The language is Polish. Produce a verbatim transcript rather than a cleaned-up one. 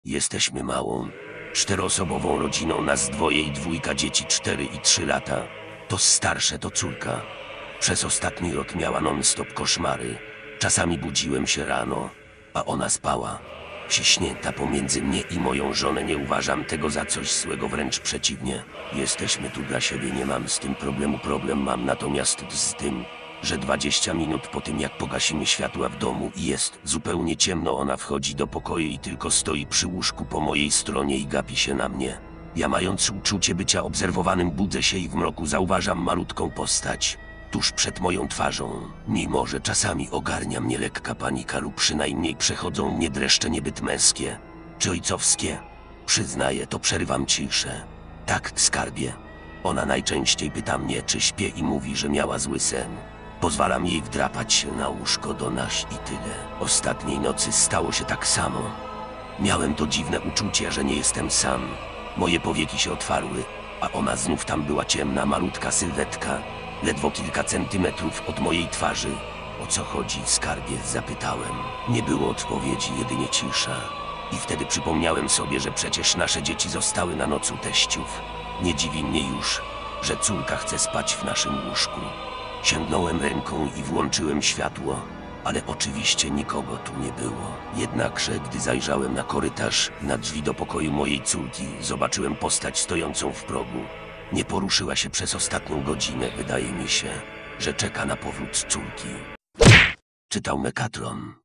Jesteśmy małą, czteroosobową rodziną, nas dwoje i dwójka dzieci, cztery i trzy lata. To starsze to córka. Przez ostatni rok miała non-stop koszmary. Czasami budziłem się rano, a ona spała. Wciśnięta pomiędzy mnie i moją żonę, nie uważam tego za coś złego, wręcz przeciwnie. Jesteśmy tu dla siebie, nie mam z tym problemu. Problem mam natomiast z tym, że dwadzieścia minut po tym, jak pogasimy światła w domu i jest zupełnie ciemno, ona wchodzi do pokoju i tylko stoi przy łóżku po mojej stronie i gapi się na mnie. Ja, mając uczucie bycia obserwowanym, budzę się i w mroku zauważam malutką postać tuż przed moją twarzą. Mimo że czasami ogarnia mnie lekka panika lub przynajmniej przechodzą mnie dreszcze niebyt męskie czy ojcowskie, przyznaję, to przerywam ciszę. Tak, skarbie. Ona najczęściej pyta mnie, czy śpię, i mówi, że miała zły sen. Pozwalam jej wdrapać się na łóżko do nas i tyle. Ostatniej nocy stało się tak samo. Miałem to dziwne uczucie, że nie jestem sam. Moje powieki się otwarły, a ona znów tam była, ciemna, malutka sylwetka, ledwo kilka centymetrów od mojej twarzy. O co chodzi, skarbie? Zapytałem. Nie było odpowiedzi, jedynie cisza. I wtedy przypomniałem sobie, że przecież nasze dzieci zostały na noc u teściów. Nie dziwi mnie już, że córka chce spać w naszym łóżku. Sięgnąłem ręką i włączyłem światło, ale oczywiście nikogo tu nie było. Jednakże, gdy zajrzałem na korytarz, na drzwi do pokoju mojej córki, zobaczyłem postać stojącą w progu. Nie poruszyła się przez ostatnią godzinę. Wydaje mi się, że czeka na powrót córki. Czytał Mekatron.